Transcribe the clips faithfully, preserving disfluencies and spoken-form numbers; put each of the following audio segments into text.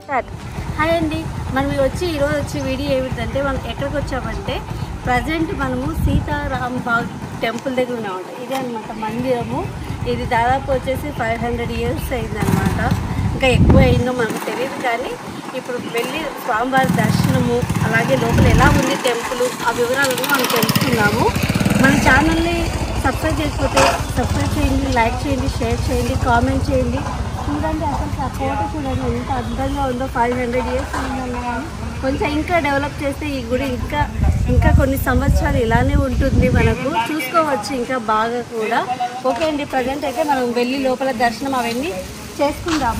Start. Hi అండి, మనం వచ్చి ఈరోజు వచ్చి వీడియో ఏమిటంటే మనం ఎక్కడికి వచ్చామంటే ప్రజెంట్ మనము సీతారాం బాగ్ టెంపుల్ దగ్గర ఉన్నామంట. ఇదే అనమాట మందిరము. ఇది దాదాపు వచ్చేసి ఫైవ్ హండ్రెడ్ ఇయర్స్ అయిందనమాట. ఇంకా ఎక్కువ అయిందో మనకు తెలియదు, కానీ ఇప్పుడు వెళ్ళి స్వామివారి దర్శనము అలాగే లోపల ఎలా ఉంది టెంపుల్ ఆ వివరాలను మనం తెలుసుకున్నాము. మన ఛానల్ని సబ్స్క్రైబ్ చేయకపోతే సబ్స్క్రైబ్ చేయండి, లైక్ చేయండి, షేర్ చేయండి, కామెంట్ చేయండి. చూడండి అసలు ఆ ఫోటో చూడండి ఎంత అందంగా ఉందో. ఫైవ్ హండ్రెడ్ ఇయర్స్ ఉందన్నా కానీ కొంచెం ఇంకా డెవలప్ చేస్తే ఈ గుడి ఇంకా ఇంకా కొన్ని సంవత్సరాలు ఇలానే ఉంటుంది, మనకు చూసుకోవచ్చు ఇంకా బాగా కూడా. ఓకే అండి, ప్రజెంట్ అయితే మనం వెళ్ళి లోపల దర్శనం అవన్నీ చేసుకుందాము.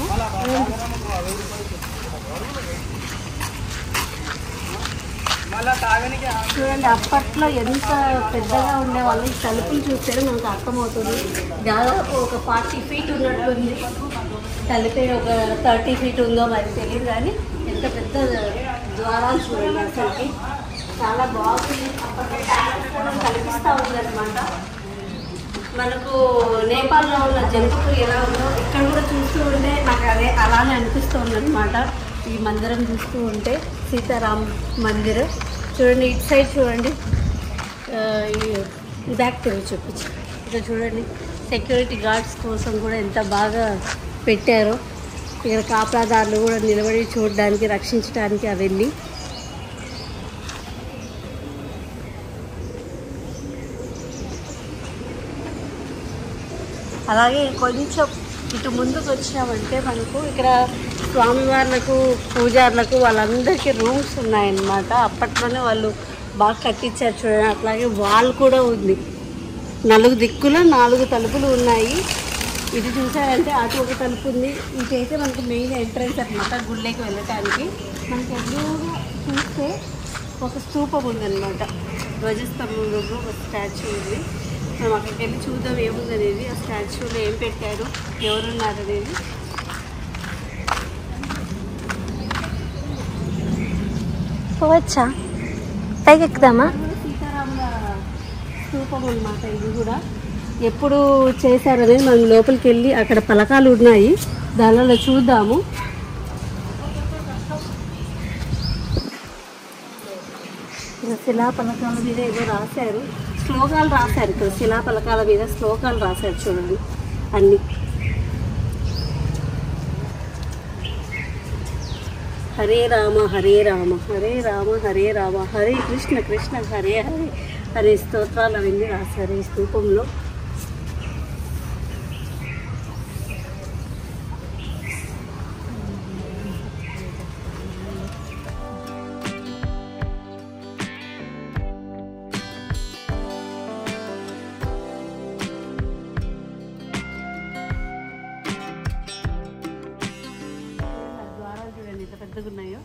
చూడండి అప్పట్లో ఎంత పెద్దగా ఉండేవాళ్ళు. ఈ తలుపులు చూస్తే మనకు అర్థమవుతుంది. దాదాపు ఒక ఫార్టీ ఫీట్ ఉన్నట్టుంది. తలిపే ఒక థర్టీ ఫీట్ ఉందో మరి తెలియదు, కానీ ఎంత పెద్ద ద్వారాలు చూడండి. అసలుకి చాలా బాగుంది. అప్పట్లో ప్యాలెస్ కూడా కనిపిస్తూ ఉందన్నమాట. మనకు నేపాల్లో ఉన్న జనకపురి ఎలా ఉందో ఇక్కడ కూడా చూస్తూ ఉంటే నాకు అదే అలానే అనిపిస్తుంది అనమాట. ఈ మందిరం చూస్తూ ఉంటే సీతారాం మందిరం చూడండి. ఇటు సైడ్ చూడండి, ఈ బ్యాక్ తిరిగి చూపించు. ఇక్కడ చూడండి సెక్యూరిటీ గార్డ్స్ కోసం కూడా ఎంత బాగా పెట్టారో. ఇక్కడ కాపలాదారులు కూడా నిలబడి చూడడానికి, రక్షించడానికి అవన్నీ. అలాగే కొంచెం ఇటు ముందుకు వచ్చామంటే మనకు ఇక్కడ స్వామివార్లకు పూజారులకు వాళ్ళందరికీ రూమ్స్ ఉన్నాయన్నమాట. అప్పట్లోనే వాళ్ళు బాగా కట్టించారు చూడండి. అట్లాగే వాల్ కూడా ఉంది. నాలుగు దిక్కుల నాలుగు తలుపులు ఉన్నాయి. ఇది చూసారంటే అటు ఒక తలుపు ఉంది. ఇటైతే మనకు మెయిన్ ఎంట్రన్స్ అనమాట గుళ్ళకి వెళ్ళటానికి. మనకి ఎదురుగా చూస్తే ఒక స్తూపం ఉందన్నమాట. ధ్వజస్తంభం దగ్గర ఒక స్టాచ్యూ ఉంది. మనం అక్కడికి వెళ్ళి చూద్దాం ఏముంది అనేది, ఆ స్టాచ్యూలో ఏం పెట్టారు, ఎవరున్నారు అనేది. పోవచ్చా? పైకి ఎక్కుదామా? సీతారాముల స్తూపం అన్నమాట. ఇది కూడా ఎప్పుడు చేశారు అనేది మనం లోపలికి వెళ్ళి అక్కడ పలకాలు ఉన్నాయి, దానిలో చూద్దాము. శిలా పలకాల మీద ఏదో రాశారు, శ్లోకాలు రాశారు. ఇక్కడ శిలా పలకాల మీద శ్లోకాలు రాశారు చూడండి అన్నీ. హరే రామ హరే రామ హరే రామ హరే రామ హరే కృష్ణ కృష్ణ హరే హరే అనే స్తోత్రాలు అవన్నీ రాశారు ఈ స్తూపంలో. ఎంత పెద్దగా ఉన్నాయో.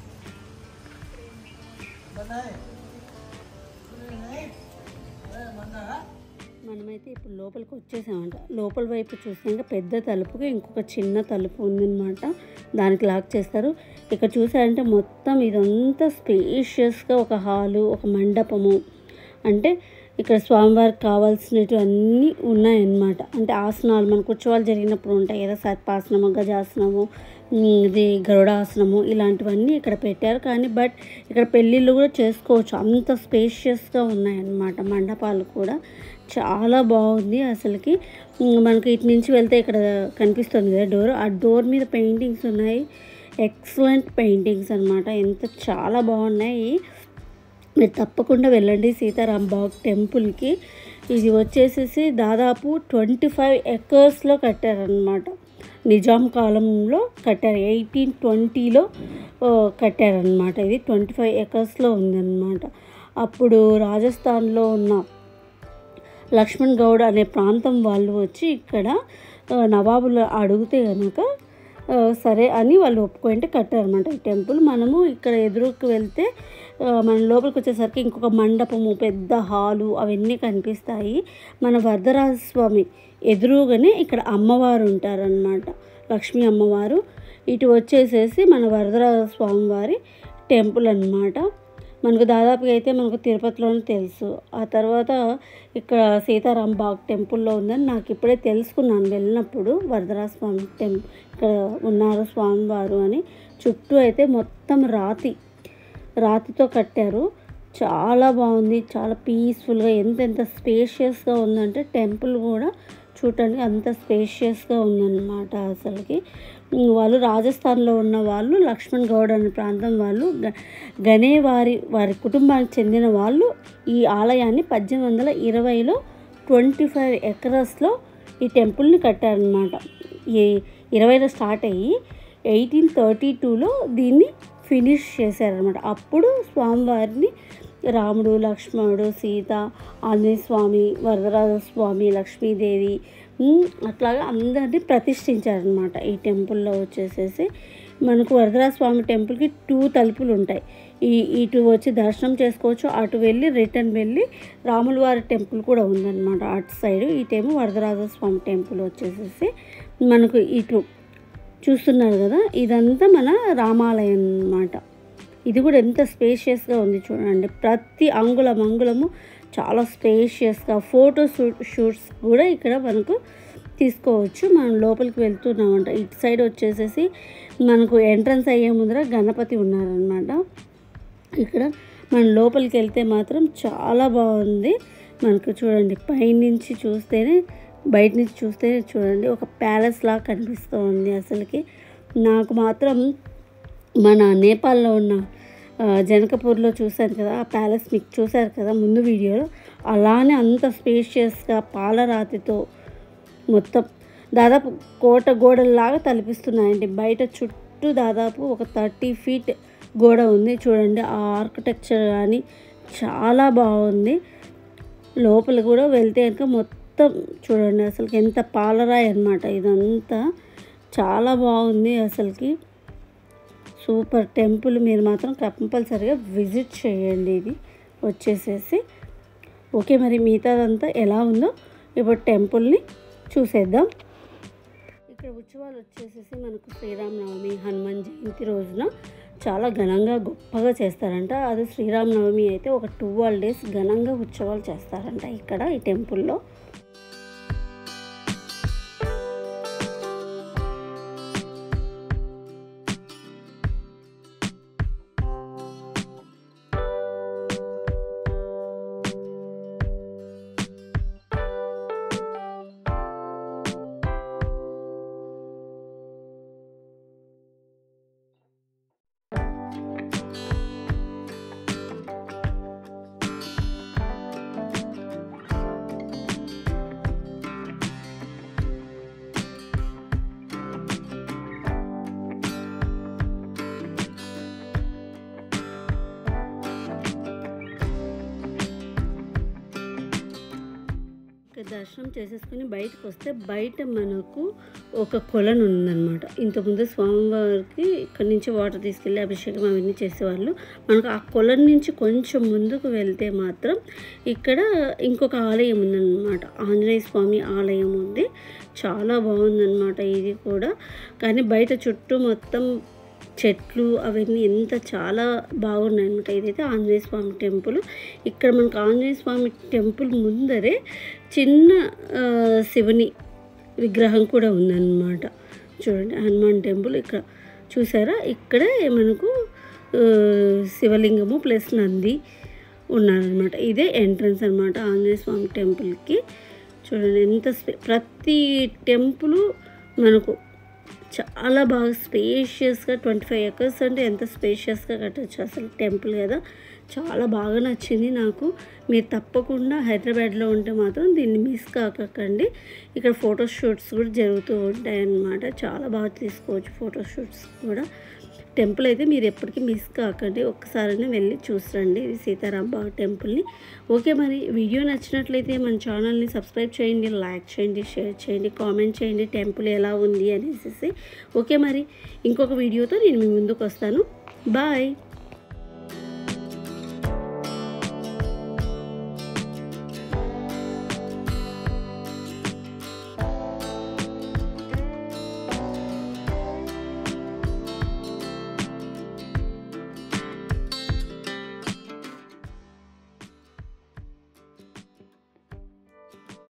మనమైతే ఇప్పుడు లోపలికి వచ్చేసామంట. లోపల వైపు చూసాక పెద్ద తలుపుకి ఇంకొక చిన్న తలుపు ఉందన్నమాట. దానికి లాక్ చేస్తారు. ఇక్కడ చూసారంటే మొత్తం ఇదంతా స్పేషియస్గా ఒక హాలు, ఒక మండపము. అంటే ఇక్కడ స్వామివారికి కావాల్సినవి అన్నీ ఉన్నాయన్నమాట. అంటే ఆసనాలు మనకు ఉత్సవాలు జరిగినప్పుడు ఉంటాయి కదా, సర్పాసనము, గజాసనము, ఇది గరుడాసనము, ఇలాంటివన్నీ ఇక్కడ పెట్టారు. కానీ బట్ ఇక్కడ పెళ్ళిళ్ళు కూడా చేసుకోవచ్చు, అంత స్పేషియస్గా ఉన్నాయన్నమాట. మండపాలు కూడా చాలా బాగుంది అసలుకి. మనకి ఇటు నుంచి వెళ్తే ఇక్కడ కనిపిస్తుంది కదా డోర్, ఆ డోర్ మీద పెయింటింగ్స్ ఉన్నాయి. ఎక్సలెంట్ పెయింటింగ్స్ అనమాట. ఎంత చాలా బాగున్నాయి. మీరు తప్పకుండా వెళ్ళండి సీతారాం బాగ్ టెంపుల్కి. ఇది వచ్చేసేసి దాదాపు ట్వంటీ ఫైవ్ ఎకర్స్లో కట్టారనమాట. నిజాం కాలంలో కట్టారు, ఎయిటీన్ ట్వంటీలో కట్టారనమాట. ఇది ట్వంటీ ఫైవ్ ఎకర్స్లో ఉందన్నమాట. అప్పుడు రాజస్థాన్లో ఉన్న లక్ష్మణ్ గౌడ్ అనే ప్రాంతం వాళ్ళు వచ్చి ఇక్కడ నవాబులు అడిగితే కనుక సరే అని వాళ్ళు ఒప్పుకుంటే కట్టారనమాట ఈ టెంపుల్. మనము ఇక్కడ ఎదురుకు వెళ్తే మన లోపలికి వచ్చేసరికి ఇంకొక మండపము, పెద్ద హాలు అవన్నీ కనిపిస్తాయి. మన వరదరాజస్వామి ఎదురుగానే ఇక్కడ అమ్మవారు ఉంటారనమాట, లక్ష్మీ అమ్మవారు. ఇటు వచ్చేసేసి మన వరదరాజస్వామి వారి టెంపుల్ అన్నమాట. మనకు దాదాపుగా అయితే మనకు తిరుపతిలోనే తెలుసు. ఆ తర్వాత ఇక్కడ సీతారాం బాగ్ టెంపుల్లో ఉందని నాకు ఇప్పుడే తెలుసుకున్నాను వెళ్ళినప్పుడు. వరదరాజ స్వామి టెం ఇక్కడ ఉన్నారు స్వామివారు అని. చుట్టూ అయితే మొత్తం రాతి రాతితో కట్టారు. చాలా బాగుంది, చాలా పీస్ఫుల్గా, ఎంత ఎంత స్పేషియస్గా ఉందంటే టెంపుల్ కూడా చూడటానికి అంత స్పేషియస్గా ఉందన్నమాట. అసలుకి వాళ్ళు రాజస్థాన్లో ఉన్న వాళ్ళు, లక్ష్మణ్ గౌడ్ అనే ప్రాంతం వాళ్ళు, గనే వారి వారి కుటుంబానికి చెందిన వాళ్ళు ఈ ఆలయాన్ని పద్దెనిమిది వందల ఇరవైలో ట్వంటీ ఫైవ్ ఎకరస్లో ఈ టెంపుల్ని కట్టారనమాట. ఈ ఇరవైలో స్టార్ట్ అయ్యి ఎయిటీన్ థర్టీ టూలో దీన్ని ఫినిష్ చేశారనమాట. అప్పుడు స్వామివారిని రాముడు, లక్ష్మణుడు, సీత, ఆంజనేయ స్వామి, వరదరాజ స్వామి, లక్ష్మీదేవి అట్లాగా అందరినీ ప్రతిష్ఠించారనమాట. ఈ టెంపుల్లో వచ్చేసేసి మనకు వరదరాజ స్వామి టెంపుల్కి టూ తలుపులు ఉంటాయి. ఈ ఇటు వచ్చి దర్శనం చేసుకోవచ్చు, అటు వెళ్ళి రిటర్న్ వెళ్ళి రాముల వారి టెంపుల్ కూడా ఉందన్నమాట అటు సైడు. ఇటేమో వరదరాజ స్వామి టెంపుల్ వచ్చేసేసి మనకు ఇటు చూస్తున్నారు కదా, ఇదంతా మన రామాలయం అన్నమాట. ఇది కూడా ఎంత స్పేషియస్గా ఉంది చూడండి. ప్రతి అంగుళం అంగుళము చాలా స్పేషియస్గా, ఫోటో షూట్ షూట్స్ కూడా ఇక్కడ మనకు తీసుకోవచ్చు. మనం లోపలికి వెళ్తున్నామంట. ఇటు సైడ్ వచ్చేసేసి మనకు ఎంట్రన్స్ అయ్యే ముందర గణపతి ఉన్నారనమాట. ఇక్కడ మనం లోపలికి వెళ్తే మాత్రం చాలా బాగుంది. మనకు చూడండి, పైనుంచి చూస్తేనే, బయట నుంచి చూస్తేనే చూడండి ఒక ప్యాలెస్ లాగా కనిపిస్తూ ఉంది. అసలుకి నాకు మాత్రం మన నేపాల్లో ఉన్న జనకపూర్లో చూశాను కదా, ఆ ప్యాలెస్ మీకు చూశారు కదా ముందు వీడియోలో, అలానే అంత స్పేషియస్గా పాలరాతితో మొత్తం దాదాపు కోట గోడల్లాగా తలపిస్తున్నాయండి. బయట చుట్టూ దాదాపు ఒక థర్టీ ఫీట్ గోడ ఉంది చూడండి. ఆ ఆర్కిటెక్చర్ కానీ చాలా బాగుంది. లోపల కూడా వెళ్తే కనుక మొత్తం చూడండి అసలుకి ఎంత పాలరాయి అన్నమాట. ఇదంతా చాలా బాగుంది అసలుకి. Super temple. మీరు మాత్రం కంపల్సరీగా విజిట్ చేయండి ఇది వచ్చేసేసి. ఓకే, మరి మిగతాదంతా ఎలా ఉందో ఇప్పుడు టెంపుల్ని చూసేద్దాం. ఇక్కడ ఉత్సవాలు వచ్చేసేసి మనకు శ్రీరామనవమి, హనుమాన్ జయంతి రోజున చాలా ఘనంగా గొప్పగా చేస్తారంట. అది శ్రీరామనవమి అయితే ఒక ట్వెల్వ్ డేస్ ఘనంగా ఉత్సవాలు చేస్తారంట ఇక్కడ ఈ టెంపుల్లో. దర్శనం చేసేసుకుని బయటకు వస్తే బయట మనకు ఒక కొలను ఉందన్నమాట. ఇంతకుముందు స్వామివారికి ఇక్కడి నుంచి వాటర్ తీసుకెళ్ళి అభిషేకం అవన్నీ చేసేవాళ్ళు. మనకు ఆ కొలను నుంచి కొంచెం ముందుకు వెళ్తే మాత్రం ఇక్కడ ఇంకొక ఆలయం ఉందన్నమాట. ఆంజనేయ స్వామి ఆలయం ఉంది. చాలా బాగుందన్నమాట ఇది కూడా. కానీ బయట చుట్టూ మొత్తం చెట్లు అవన్నీ ఎంత చాలా బాగున్నాయి అన్నమాట. ఇదైతే ఆంజనేయ స్వామి టెంపుల్. ఇక్కడ మనకు ఆంజనేయ స్వామి టెంపుల్ ముందరే చిన్న శివుని విగ్రహం కూడా ఉందన్నమాట. చూడండి, హనుమాన్ టెంపుల్ ఇక్కడ చూసారా. ఇక్కడే మనకు శివలింగము ప్లస్ నంది ఉన్నారనమాట. ఇదే ఎంట్రన్స్ అనమాట ఆంజనేయ స్వామి టెంపుల్కి. చూడండి ఎంత ప్రతి టెంపుల్ మనకు చాలా బాగా స్పేషియస్గా, ట్వంటీ ఫైవ్ ఎకర్స్ అంటే ఎంత స్పేషియస్గా కట్టచ్చు అసలు టెంపుల్ కదా. చాలా బాగా నచ్చింది నాకు. మీరు తప్పకుండా హైదరాబాద్లో ఉంటే మాత్రం దీన్ని మిస్ కాకండి. ఇక్కడ ఫోటోషూట్స్ కూడా జరుగుతూ ఉంటాయి అన్నమాట. చాలా బాగా తీసుకోవచ్చు ఫోటోషూట్స్ కూడా. టెంపుల్ అయితే మీరు ఎప్పటికీ మిస్ కాకండి, ఒక్కసారైనా వెళ్ళి చూసరండి ఇది సీతారాం బాగ్ టెంపుల్ని. ఓకే, మరి వీడియో నచ్చినట్లయితే మన ఛానల్ని సబ్స్క్రైబ్ చేయండి, లైక్ చేయండి, షేర్ చేయండి, కామెంట్ చేయండి టెంపుల్ ఎలా ఉంది అనేసి. ఓకే, మరి ఇంకొక వీడియోతో నేను మీ ముందుకు వస్తాను. బాయ్.